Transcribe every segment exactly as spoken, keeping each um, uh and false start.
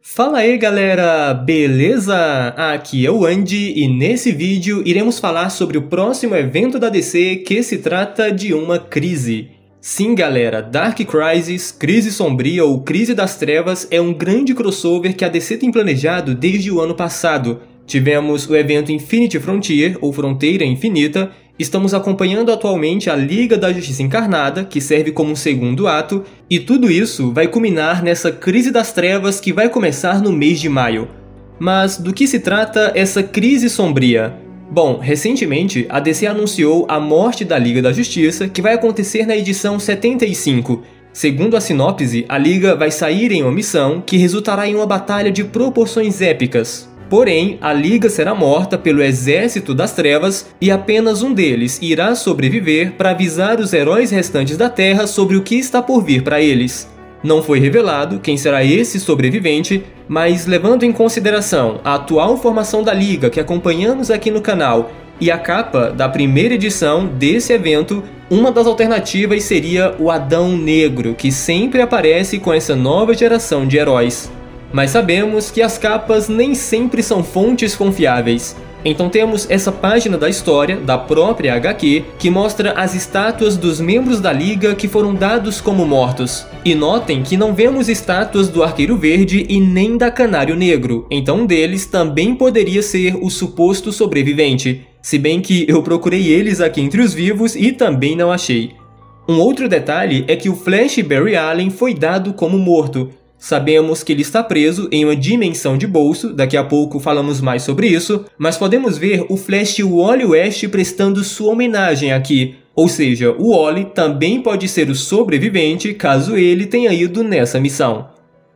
Fala aí galera, beleza? Aqui é o Andy e nesse vídeo iremos falar sobre o próximo evento da D C que se trata de uma crise. Sim galera, Dark Crisis, Crise Sombria ou Crise das Trevas é um grande crossover que a D C tem planejado desde o ano passado. Tivemos o evento Infinity Frontier, ou Fronteira Infinita, estamos acompanhando atualmente a Liga da Justiça Encarnada, que serve como um segundo ato, e tudo isso vai culminar nessa Crise das Trevas que vai começar no mês de maio. Mas do que se trata essa Crise Sombria? Bom, recentemente a D C anunciou a morte da Liga da Justiça, que vai acontecer na edição setenta e cinco. Segundo a sinopse, a Liga vai sair em uma missão que resultará em uma batalha de proporções épicas. Porém, a Liga será morta pelo Exército das Trevas e apenas um deles irá sobreviver para avisar os heróis restantes da Terra sobre o que está por vir para eles. Não foi revelado quem será esse sobrevivente, mas levando em consideração a atual formação da Liga que acompanhamos aqui no canal e a capa da primeira edição desse evento, uma das alternativas seria o Adão Negro, que sempre aparece com essa nova geração de heróis. Mas sabemos que as capas nem sempre são fontes confiáveis. Então temos essa página da história, da própria H Q, que mostra as estátuas dos membros da Liga que foram dados como mortos. E notem que não vemos estátuas do Arqueiro Verde e nem da Canário Negro, então um deles também poderia ser o suposto sobrevivente. Se bem que eu procurei eles aqui entre os vivos e também não achei. Um outro detalhe é que o Flash Barry Allen foi dado como morto. Sabemos que ele está preso em uma dimensão de bolso, daqui a pouco falamos mais sobre isso, mas podemos ver o Flash Wally West prestando sua homenagem aqui. Ou seja, o Wally também pode ser o sobrevivente caso ele tenha ido nessa missão.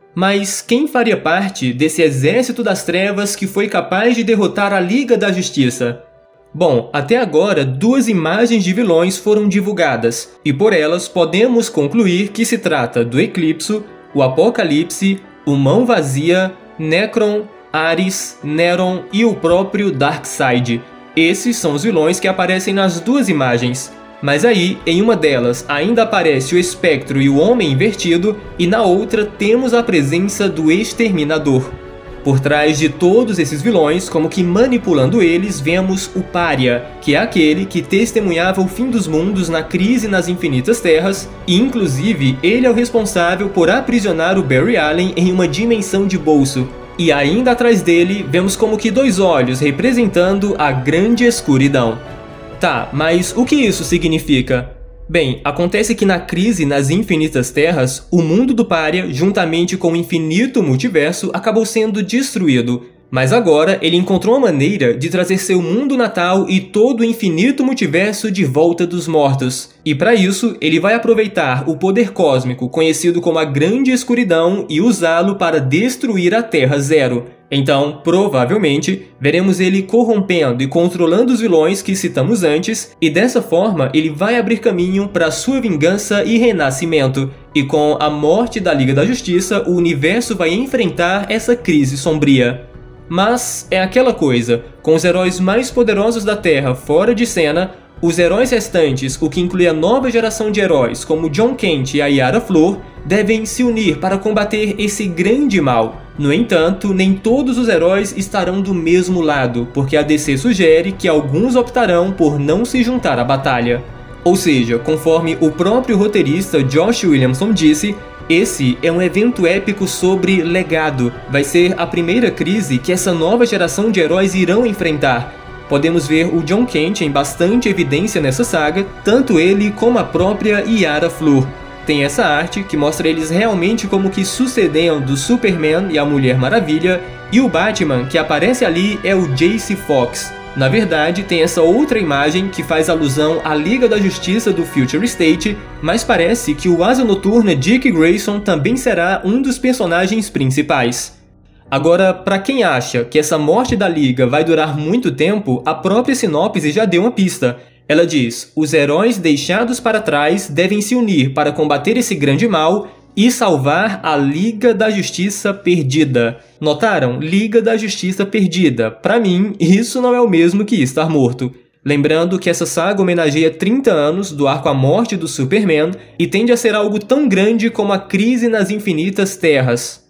Mas quem faria parte desse Exército das Trevas que foi capaz de derrotar a Liga da Justiça? Bom, até agora duas imagens de vilões foram divulgadas, e por elas podemos concluir que se trata do Eclipso, o Apocalipse, o Mão Vazia, Necron, Ares, Neron e o próprio Darkseid. Esses são os vilões que aparecem nas duas imagens. Mas aí, em uma delas, ainda aparece o Espectro e o Homem Invertido, e na outra temos a presença do Exterminador. Por trás de todos esses vilões, como que manipulando eles, vemos o Pária, que é aquele que testemunhava o fim dos mundos na crise nas infinitas terras, e inclusive ele é o responsável por aprisionar o Barry Allen em uma dimensão de bolso. E ainda atrás dele, vemos como que dois olhos representando a grande escuridão. Tá, mas o que isso significa? Bem, acontece que na crise nas infinitas terras, o mundo do Pária, juntamente com o infinito multiverso, acabou sendo destruído. Mas agora ele encontrou uma maneira de trazer seu mundo natal e todo o infinito multiverso de volta dos mortos. E para isso, ele vai aproveitar o poder cósmico, conhecido como a Grande Escuridão, e usá-lo para destruir a Terra Zero. Então, provavelmente, veremos ele corrompendo e controlando os vilões que citamos antes, e dessa forma ele vai abrir caminho para sua vingança e renascimento. E com a morte da Liga da Justiça, o universo vai enfrentar essa crise sombria. Mas é aquela coisa, com os heróis mais poderosos da Terra fora de cena, os heróis restantes, o que inclui a nova geração de heróis como Jon Kent e a Yara Flor, devem se unir para combater esse grande mal. No entanto, nem todos os heróis estarão do mesmo lado, porque a D C sugere que alguns optarão por não se juntar à batalha. Ou seja, conforme o próprio roteirista Josh Williamson disse, esse é um evento épico sobre legado. Vai ser a primeira crise que essa nova geração de heróis irão enfrentar. Podemos ver o Jon Kent em bastante evidência nessa saga, tanto ele como a própria Yara Flor. Tem essa arte que mostra eles realmente como que sucedendo Superman e a Mulher Maravilha, e o Batman que aparece ali é o Jace Fox. Na verdade, tem essa outra imagem que faz alusão à Liga da Justiça do Future State, mas parece que o Asa Noturna Dick Grayson também será um dos personagens principais. Agora, para quem acha que essa morte da Liga vai durar muito tempo, a própria sinopse já deu uma pista. Ela diz: os heróis deixados para trás devem se unir para combater esse grande mal e salvar a Liga da Justiça Perdida. Notaram? Liga da Justiça Perdida. Para mim, isso não é o mesmo que estar morto. Lembrando que essa saga homenageia trinta anos do arco A Morte do Superman e tende a ser algo tão grande como a crise nas infinitas terras.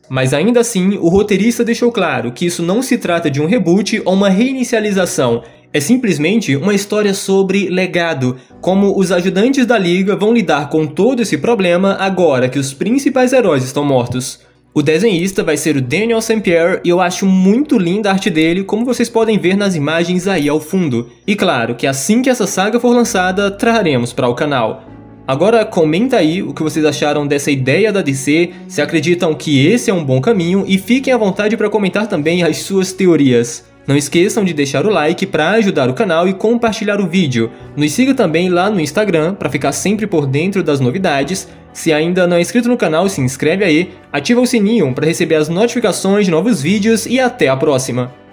Mas ainda assim, o roteirista deixou claro que isso não se trata de um reboot ou uma reinicialização, é simplesmente uma história sobre legado, como os ajudantes da Liga vão lidar com todo esse problema agora que os principais heróis estão mortos. O desenhista vai ser o Daniel Saint Pierre e eu acho muito linda a arte dele, como vocês podem ver nas imagens aí ao fundo. E claro que assim que essa saga for lançada, traremos para o canal. Agora comenta aí o que vocês acharam dessa ideia da D C, se acreditam que esse é um bom caminho e fiquem à vontade para comentar também as suas teorias. Não esqueçam de deixar o like para ajudar o canal e compartilhar o vídeo. Nos siga também lá no Instagram para ficar sempre por dentro das novidades. Se ainda não é inscrito no canal, se inscreve aí, ativa o sininho para receber as notificações de novos vídeos e até a próxima!